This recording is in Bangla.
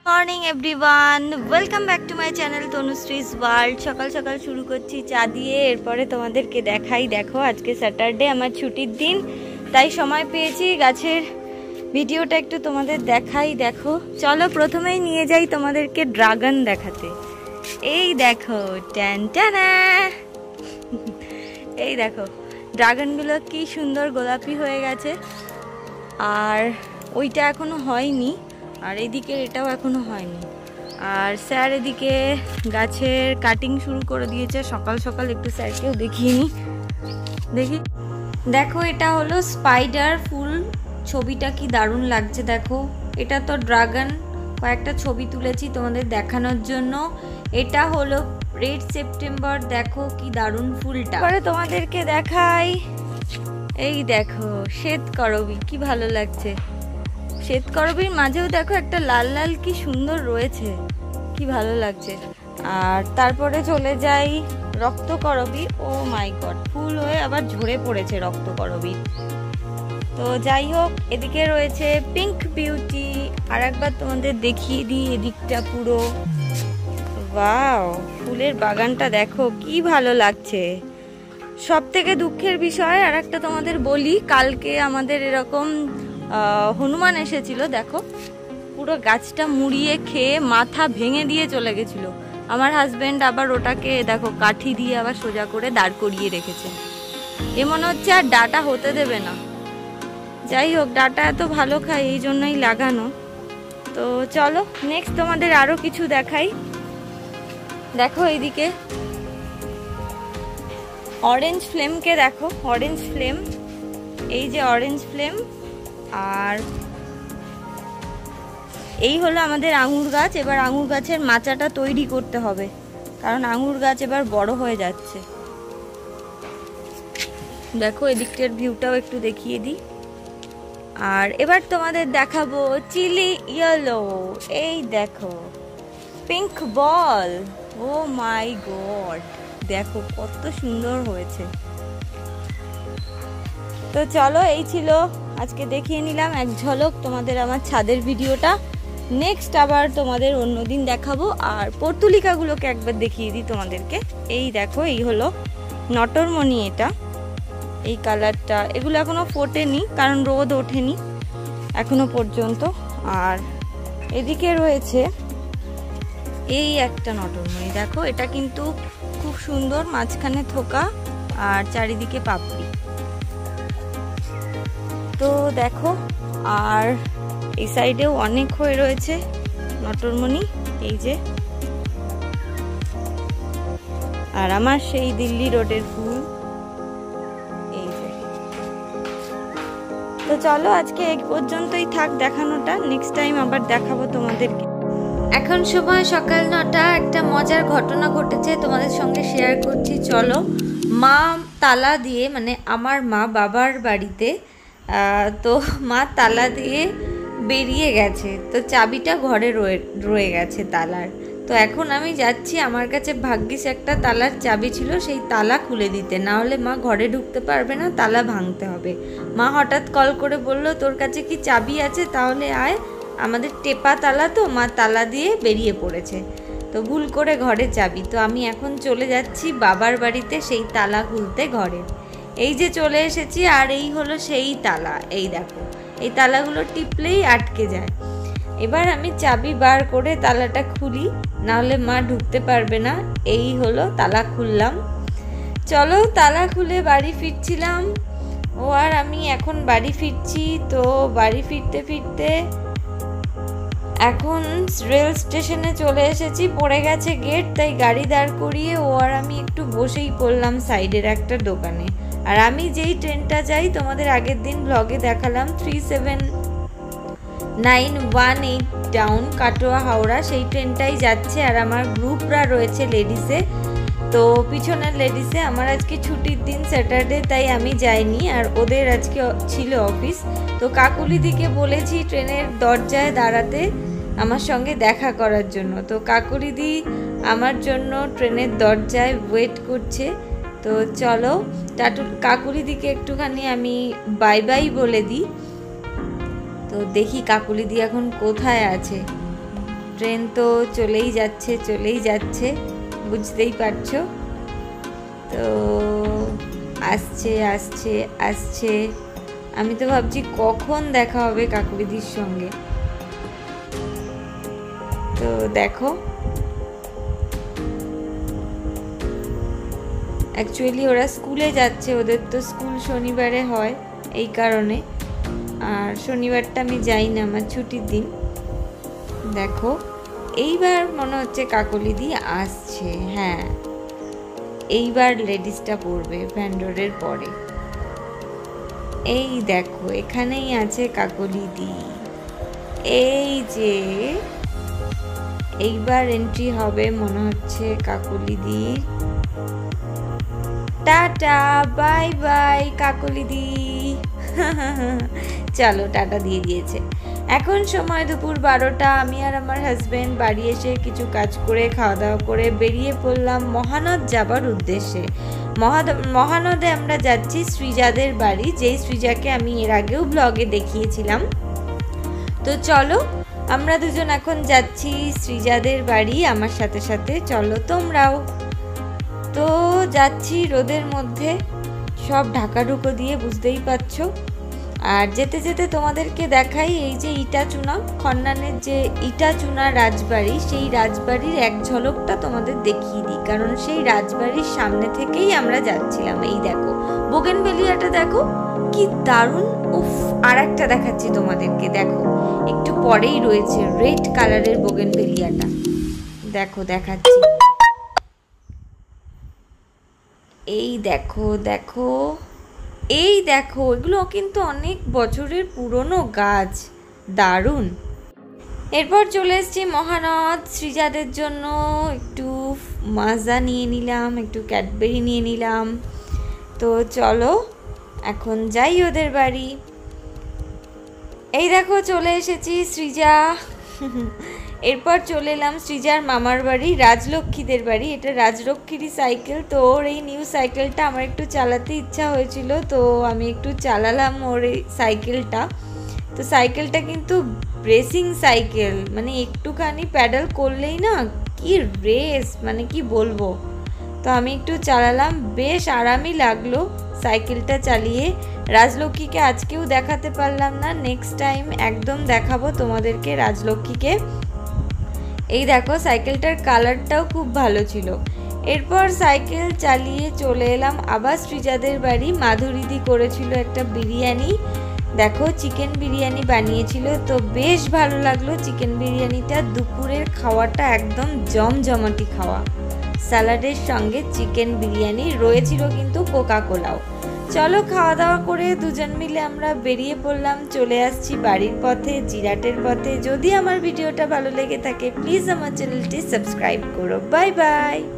Morning everyone, welcome back to my channel Tanushree's world. সকাল সকাল শুরু করছি চা দিয়ে। এরপরে তোমাদেরকে দেখাই, দেখো আজকে স্যাটারডে, আমার ছুটির দিন, তাই সময় পেয়েছি গাছের ভিডিওটা একটু তোমাদের দেখাই। দেখো চলো প্রথমেই নিয়ে যাই তোমাদেরকে ড্রাগন দেখাতে। এই দেখো ট্যান ট্যানা, এই দেখো ড্রাগনগুলো কি সুন্দর গোলাপি হয়ে গেছে, আর ওইটা এখনো হয়নি, আর এদিকে এটাও এখনো হয়নি। আর স্যার এদিকে গাছের কাটিং শুরু করে দিয়েছে সকাল সকাল। একটু স্যারকেও দেখিয়ে নি, দেখি। দেখো এটা হলো স্পাইডার ফুল, ছবিটা কি দারুণ লাগছে। দেখো এটা তো ড্রাগন, কয়েকটা ছবি তুলেছি তোমাদের দেখানোর জন্য। এটা হলো রেড সেপ্টেম্বর, দেখো কি দারুণ ফুলটা। পরে তোমাদেরকে দেখাই, এই দেখো শ্বেতকরবী, কি ভালো লাগছে। শ্বেতকরবীর মাঝেও দেখো একটা লাল লাল কি সুন্দর রয়েছে, কি ভালো লাগছে। আর তারপরে চলে যাই রক্তকরবী। ও মাই গড, ফুল হয়ে আবার ঝরে পড়েছে রক্তকরবী। তো যাই হোক, এদিকে রয়েছে পিঙ্ক বিউটি। আর একবার তোমাদের দেখিয়ে দিই এদিকটা পুরো। ওয়াও, ফুলের বাগানটা দেখো কি ভালো লাগছে। সব থেকে দুঃখের বিষয় আর একটা তোমাদের বলি, কালকে আমাদের এরকম হনুমান এসেছিল। দেখো পুরো গাছটা মুড়িয়ে খেয়ে মাথা ভেঙে দিয়ে চলে গেছিল। আমার হাজবেন্ড আবার ওটাকে দেখো কাঠি দিয়ে আবার সোজা করে দাঁড় করিয়ে রেখেছে। এ মনে হচ্ছে আর ডাটা হতে দেবে না। যাই হোক, ডাটা এত ভালো খায়, এই জন্যই লাগানো। তো চলো নেক্সট তোমাদের আরো কিছু দেখাই। দেখো এইদিকে অরেঞ্জ ফ্লেমকে দেখো, অরেঞ্জ ফ্লেম, এই যে অরেঞ্জ ফ্লেম। আর এই হলো আমাদের আঙুর গাছ। এবার আঙুর গাছের মাচাটা তৈরি করতে হবে, কারণ আঙুর গাছ এবার বড় হয়ে যাচ্ছে। দেখো এদিকটার ভিউটাও একটু দেখিয়ে দিই। আর এবার তোমাদের দেখাবো চিলি ইয়েলো। এই দেখো পিঙ্ক বল, ও মাই গড, দেখো কত সুন্দর হয়েছে। তো চলো, এই ছিল আজকে দেখিয়ে নিলাম এক ঝলক তোমাদের আমার ছাদের ভিডিওটা। নেক্সট আবার তোমাদের অন্যদিন দেখাবো। আর পর্তুলিকাগুলোকে একবার দেখিয়ে দিই তোমাদেরকে। এই দেখো, এই হলো নটরমণি, এটা এই কালারটা। এগুলো এখনো ফোটেনি কারণ রোদ ওঠেনি এখনো পর্যন্ত। আর এদিকে রয়েছে এই একটা নটরমণি, দেখো এটা কিন্তু খুব সুন্দর, মাঝখানে থোকা আর চারিদিকে পাপড়ি। তো দেখো, আর এই সাইডেও অনেক হয়ে রয়েছে নটরমণি, এই যে। আর আমার সেই দিল্লি রোডের ফুল, এই যে। তো চলো আজকে এই পর্যন্তই থাক দেখানোটা, নেক্সট টাইম আবার দেখাবো তোমাদেরকে। এখন সময় সকাল 9টা। একটা মজার ঘটনা ঘটেছে, তোমাদের সঙ্গে শেয়ার করছি। চলো, মা তালা দিয়ে, মানে আমার মা বাবার বাড়িতে, তো মা তালা দিয়ে বেরিয়ে গেছে, তো চাবিটা ঘরে রয়ে গেছে তালার। তো এখন আমি যাচ্ছি, আমার কাছে ভাগ্যিস একটা তালার চাবি ছিল, সেই তালা খুলে দিতে, না হলে মা ঘরে ঢুকতে পারবে না, তালা ভাঙতে হবে। মা হঠাৎ কল করে বলল, তোর কাছে কি চাবি আছে, তাহলে আয়। আমাদের টেপা তালা, তো মা তালা দিয়ে বেরিয়ে পড়েছে, তো ভুল করে ঘরে চাবি। তো আমি এখন চলে যাচ্ছি বাবার বাড়িতে সেই তালা খুলতে ঘরে। এই যে চলে এসেছি, আর এই হলো সেই তালা। এই দেখো, এই তালাগুলো টিপলেই আটকে যায়। এবার আমি চাবি বার করে তালাটা খুলি, নাহলে মা ঢুকতে পারবে না। এই হলো তালা খুললাম। চলো, তালা খুলে বাড়ি ফিরছিলাম, ও আর আমি এখন বাড়ি ফিরছি। তো বাড়ি ফিরতে ফিরতে এখন রেল স্টেশনে চলে এসেছি, পড়ে গেছে গেট, তাই গাড়ি দাঁড় করিয়ে ও আর আমি একটু বসেই পড়লাম সাইডের একটা দোকানে। আর আমি যেই ট্রেনটা যাই, তোমাদের আগের দিন ব্লগে দেখালাম, 37918 ডাউন কাটোয়া হাওড়া, সেই ট্রেনটাই যাচ্ছে। আর আমার গ্রুপরা রয়েছে লেডিসে, তো পিছনের লেডিসে। আমার আজকে ছুটির দিন স্যাটারডে, তাই আমি যাইনি, আর ওদের আজকে ছিল অফিস। তো কাকুলিদিকে বলেছি ট্রেনের দরজায় দাঁড়াতে আমার সঙ্গে দেখা করার জন্য। তো কাকুলিদি আমার জন্য ট্রেনের দরজায় ওয়েট করছে। তো চলো কাকুলিদিকে একটুখানি আমি বাই বাই বলে দিই। তো দেখি কাকুলিদি এখন কোথায় আছে। ট্রেন তো চলেই যাচ্ছে বুঝতেই পারছো। তো আসছে আসছে আসছে, আমি তো ভাবছি কখন দেখা হবে কাকুলিদির সঙ্গে। তো দেখো অ্যাকচুয়ালি ওরা স্কুলে যাচ্ছে, ওদের তো স্কুল শনিবারে হয় এই কারণে, আর শনিবারটা আমি যাই না, আমার ছুটির দিন। দেখো এইবার মনে হচ্ছে কাকলিদি আসছে। হ্যাঁ, এইবার লেডিসটা পড়বে ভ্যান্ডোরের পরে। এই দেখো এখানেই আছে কাকলিদি, এই যে এইবার এন্ট্রি হবে মনে হচ্ছে কাকলিদির। টাটা বাই বাই কাকলিদি। চলো টাটা দিয়ে দিয়েছে। এখন সময় দুপুর 12টা। আমি আর আমার হাজবেন্ড বাড়ি এসে কিছু কাজ করে খাওয়া দাওয়া করে বেরিয়ে পড়লাম মহানদ যাবার উদ্দেশ্যে। মহানদে আমরা যাচ্ছি সৃজাদের বাড়ি, যেই সৃজাকে আমি এর আগেও ব্লগে দেখিয়েছিলাম। তো চলো আমরা দুজন এখন যাচ্ছি সৃজাদের বাড়ি, আমার সাথে সাথে চলো তোমরাও। তো যাচ্ছি রোদের মধ্যে, সব ঢাকাঢুকো দিয়ে, বুঝতেই পারছো। আর যেতে যেতে তোমাদেরকে দেখাই এই যে ইটাচুনা, খন্নানের যে ইটাচুনা রাজবাড়ি, সেই রাজবাড়ির এক ঝলকটা তোমাদের দেখিয়ে দিই, কারণ সেই রাজবাড়ির সামনে থেকেই আমরা যাচ্ছিলাম। এই দেখো বোগেনভেলিয়াটা দেখো কি দারুণ। উফ, আর একটা দেখাচ্ছি তোমাদেরকে, দেখো একটু পরেই রয়েছে রেড কালারের বোগেনভেলিয়াটা, দেখো দেখাচ্ছি। এই দেখো দেখো এই দেখো, এগুলো কিন্তু অনেক বছরের পুরনো গাছ, দারুণ। এরপর চলে এসেছি মহানদ, সৃজাদের জন্য একটু মাজা নিয়ে নিলাম, একটু ক্যাডবেরি নিয়ে নিলাম। তো চলো এখন যাই ওদের বাড়ি। এই দেখো চলে এসেছি সৃজা। এরপর চলে এলাম সৃজার মামার বাড়ি, রাজলক্ষ্মীদের বাড়ি। এটা রাজলক্ষ্মীরই সাইকেল। তো ওর এই নিউ সাইকেলটা আমার একটু চালাতে ইচ্ছা হয়েছিল, তো আমি একটু চালালাম ওর এই সাইকেলটা। তো সাইকেলটা কিন্তু রেসিং সাইকেল, মানে একটুখানি প্যাডেল করলেই না কি রেস, মানে কি বলবো। তো আমি একটু চালালাম, বেশ আরামই লাগলো সাইকেলটা চালিয়ে। রাজলক্ষ্মীকে আজকেও দেখাতে পারলাম না, নেক্সট টাইম একদম দেখাবো তোমাদেরকে রাজলক্ষ্মীকে। এই দেখো সাইকেলটার কালারটাও খুব ভালো ছিল। এরপর সাইকেল চালিয়ে চলে এলাম আবার সৃজাদের বাড়ি। মাধুরীদি করেছিল একটা বিরিয়ানি, দেখো চিকেন বিরিয়ানি বানিয়েছিল, তো বেশ ভালো লাগলো চিকেন বিরিয়ানিটা। দুপুরের খাওয়াটা একদম জমজমাটি খাওয়া, স্যালাডের সঙ্গে চিকেন বিরিয়ানি রয়েছিল কিন্তু কোকা কোলাও। চলো খাওয়া দাওয়া করে দুজন মিলে আমরা বেরিয়ে পড়লাম, চলে আসছি বাড়ির পথে, জিরাটের পথে। যদি আমার ভিডিওটা ভালো লেগে থাকে প্লিজ আমার চ্যানেলটি সাবস্ক্রাইব করো। Bye by.